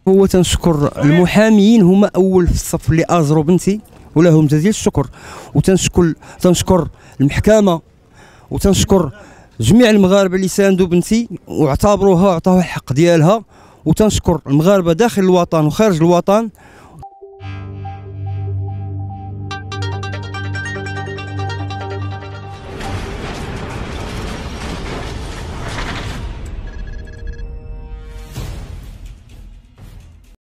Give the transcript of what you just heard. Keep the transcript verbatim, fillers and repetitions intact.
هو تنشكر المحاميين، هما اول في الصف اللي ازروا بنتي ولهم جزيل الشكر، وتنشكر تنشكر المحكمه، وتنشكر جميع المغاربه اللي ساندوا بنتي واعتبروها وعطاوها الحق ديالها، وتنشكر المغاربه داخل الوطن وخارج الوطن